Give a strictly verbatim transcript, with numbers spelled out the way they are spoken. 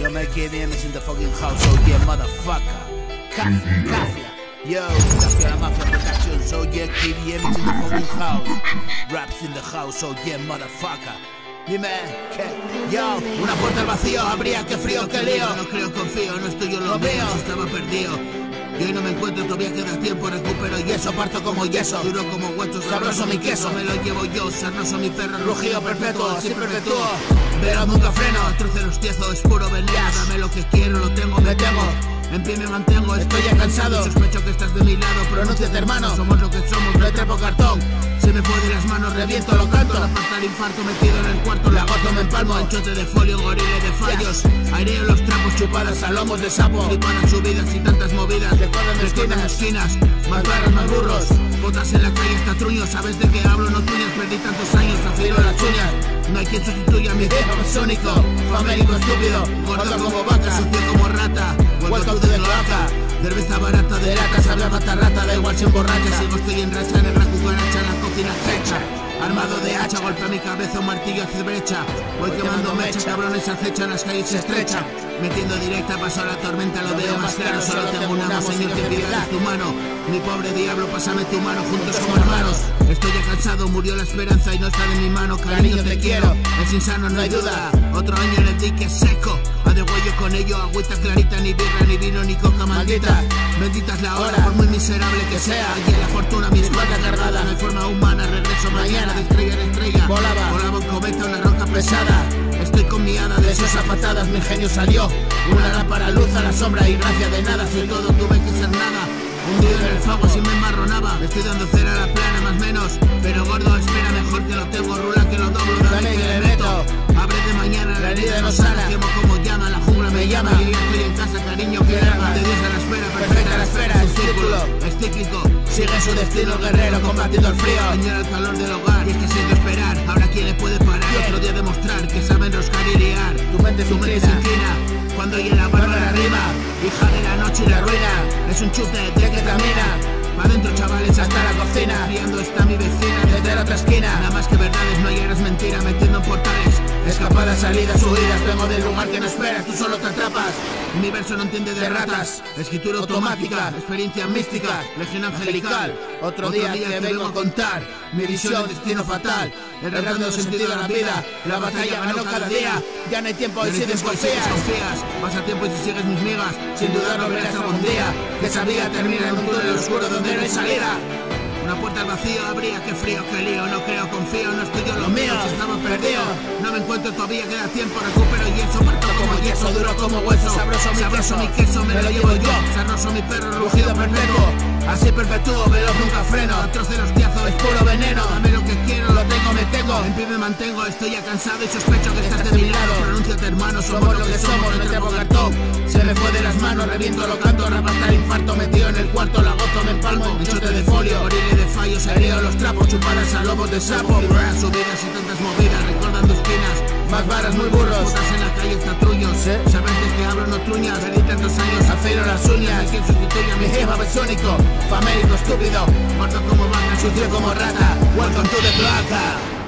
M K D M is in the fucking house, oh yeah, motherfucker. Kafla, Kafla. Yo, Kafla la Mafia Productions, oh yeah, K D M is in the fucking house. Raps in the house, oh yeah, motherfucker. Dime, ¿qué? Yo, una puerta al vacío, habría que frío, que lío. No creo, confío, no estoy yo en lo mío. Estaba perdido. Y hoy no me encuentro, todavía queda tiempo, recupero yeso, parto como yeso, duro como hueso, sabroso mi queso, me lo llevo yo, sarnoso mi perro, rugido perpetuo, así perpetuo, pero nunca freno, truce los tiezos, es puro veneno, dame lo que quiero, lo tengo, me temo, en pie me mantengo, estoy ya cansado, sospecho que estás de mi lado, pronúnciate hermano, somos lo que somos, no trepo cartón, se me fue de las manos, reviento, lo canto, la pasta al infarto, metido en el cuarto, la goto, me empalmo, enchote de folio, gorile de fallos, aireo los trapos, chupadas a lomos de sapo, flipadas subidas y tantas movidas, recuerdan esquinas, esquinas, más barras, más burros, botas en la calle hasta truños, sabes de qué hablo, no tuñas, perdí tantos años, afilo las uñas, no hay quien sustituya a mi jefe sónico, famélico estúpido, gordo como vaca, sucio como rata, welcome to the cloaca, cerveza barata de lata, sabe a matar rata, da igual si emborracha, sigo estoy en racha, negra cucaracha, la cocina hecha, armado de hacha, golpea mi cabeza, un martillo hace brecha, voy quemando mecha, cabrones acechan, las calles se estrechan, metiendo directa, paso a la tormenta, lo veo más claro, solo tengo un amo, señor, que piedad tu mano, mi pobre diablo, pásame tu mano, juntos como hermanos, estoy ya cansado, murió la esperanza y no está de mi mano, cariño te quiero, es insano, no hay duda, otro año en el dique seco, a de huello con ello, agüita clarita, ni birra, ni vino, ni coca maldita, bendita es la hora, por muy miserable que sea, y en la fortuna mi espalda cargada, no hay forma humana, regreso mañana, de estrella en estrella, volaba, volaba un cometa, una roca pesada, estoy con mi hada de esas patadas, mi genio salió, una lámpara luz a la sombra y gracia de nada, soy todo, tuve que ser nada, hundido en el fango así me enmarronaba, estoy dando cera a la plana más menos, pero gordo espera mejor que lo tengo, rula que lo doblo, dale que le meto, abre de mañana, la herida no sana, quemo como llama, la jungla me llama, yo ya estoy en casa, cariño que ama, de Dios a la espera, perfecta la espera, es círculo, es cíclico, sigue su destino el guerrero, combatiendo el frío, añora el calor del hogar, y es que sin esperar, ahora quién le puede parar, otro día demostrar que sabe enroscar y liar, tu mente se inclina, cuando oye la barba la rima, hija de la noche y la ruina, es un chute de ketamina, pa' dentro chavales hasta la cocina, riendo está mi vecina desde la otra esquina, nada más que verdades, no hay eres mentira, metiendo en portales, escapadas, salidas, huidas, vengo del lugar que no esperas, tú solo te atrapas, mi verso no entiende de ratas, escritura automática, experiencia mística, legión angelical, otro día que vengo a contar, mi visión, destino fatal, el rap dando sentido a la vida, la batalla ganó cada día, ya no hay tiempo y si desconfías, pasa tiempo y si sigues mis migas, sin dudar lo verás algún día, que esa vía termina en un túnel oscuro donde no hay salida. Una puerta al vacío, habría que frío, que lío, no creo, confío, no estoy yo lo mío, si estamos perdidos, no me encuentro todavía, queda tiempo, recupero yeso, parto como yeso, duro como hueso, sabroso mi, sabroso mi queso, me lo llevo yo, sarnoso mi perro, rugido perpetuo, así perpetuo, veloz nunca freno, troce los tiazos, es puro veneno, dame lo que quiero, lo tengo, me tengo, en pie me mantengo, estoy ya cansado y sospecho que estás de mi lado, pronúnciate hermano, somos lo que somos, no trepo cartón, se me fue de las manos, reviento, lo canto, rap hasta el infarto, metido en el cuarto, la gozo, me empalmo, enchote de folio, orile de fallos, aireo los trapos, chupadas a lobos de sapo, figuras subidas y tantas movidas, recordando esquinas, más varas, muy burros, botas en la calle hasta truños, ¿eh? Sabes de que hablo, no truñas, perdí tantos años, afilo las uñas, hay quien sustituye a mi jefa besónico, famélico estúpido, muerto como vaca, sucio como rata, welcome to the cloaca.